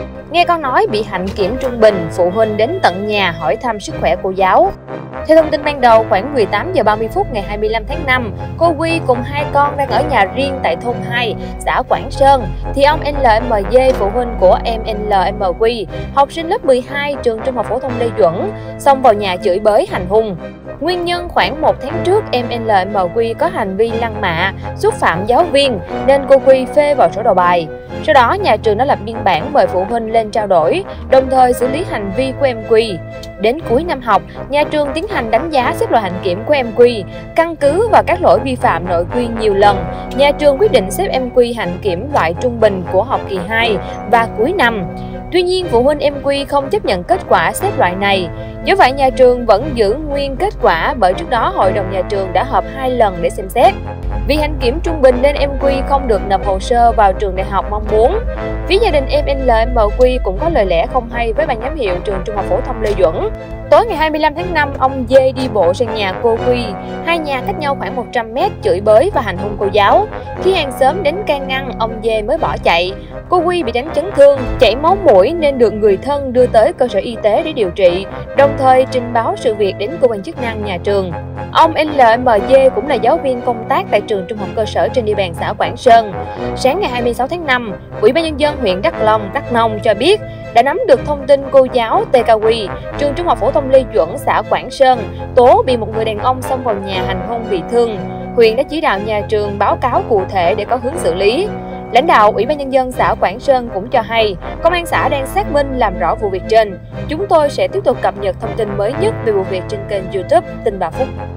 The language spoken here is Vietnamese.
Nghe con nói bị hạnh kiểm trung bình, phụ huynh đến tận nhà hỏi thăm sức khỏe cô giáo. Theo thông tin ban đầu, khoảng 18 giờ 30 phút ngày 25 tháng 5, cô Quy cùng hai con đang ở nhà riêng tại thôn 2, xã Quảng Sơn, thì ông LMG, phụ huynh của em LMQ, học sinh lớp 12 trường Trung học phổ thông Lê Duẩn, xông vào nhà chửi bới hành hung. Nguyên nhân khoảng 1 tháng trước, em LMQ có hành vi lăng mạ, xúc phạm giáo viên nên cô Quy phê vào sổ đầu bài. Sau đó, nhà trường đã lập biên bản mời phụ huynh lên trao đổi, đồng thời xử lý hành vi của em Quy. Đến cuối năm học, nhà trường tiến hành đánh giá xếp loại hạnh kiểm của em Quy. Căn cứ vào các lỗi vi phạm nội quy nhiều lần, nhà trường quyết định xếp em Quy hạnh kiểm loại trung bình của học kỳ 2 và cuối năm. Tuy nhiên, phụ huynh em Quy không chấp nhận kết quả xếp loại này. Do vậy, nhà trường vẫn giữ nguyên kết quả bởi trước đó hội đồng nhà trường đã họp 2 lần để xem xét. Vì hạnh kiểm trung bình nên em Quy không được nộp hồ sơ vào trường đại học mong muốn. Phía gia đình em LMQ cũng có lời lẽ không hay với ban giám hiệu trường Trung học phổ thông Lê Duẩn. Tối ngày 25 tháng 5, ông Dê đi bộ sang nhà cô Quy, hai nhà cách nhau khoảng 100 m, chửi bới và hành hung cô giáo. Khi hàng xóm đến can ngăn, ông Dê mới bỏ chạy. Cô Quy bị đánh chấn thương, chảy máu mũi nên được người thân đưa tới cơ sở y tế để điều trị, đồng thời trình báo sự việc đến cơ quan chức năng nhà trường. Ông LMG cũng là giáo viên công tác tại trường trung học cơ sở trên địa bàn xã Quảng Sơn. Sáng ngày 26 tháng 5, Ủy ban Nhân dân huyện Đắk Nông cho biết đã nắm được thông tin cô giáo TKW, trường trung học phổ thông Lê Duẩn, xã Quảng Sơn, tố bị một người đàn ông xông vào nhà hành hung bị thương. Huyện đã chỉ đạo nhà trường báo cáo cụ thể để có hướng xử lý. Lãnh đạo Ủy ban Nhân dân xã Quảng Sơn cũng cho hay, công an xã đang xác minh làm rõ vụ việc trên. Chúng tôi sẽ tiếp tục cập nhật thông tin mới nhất về vụ việc trên kênh YouTube Tin 3 Phút.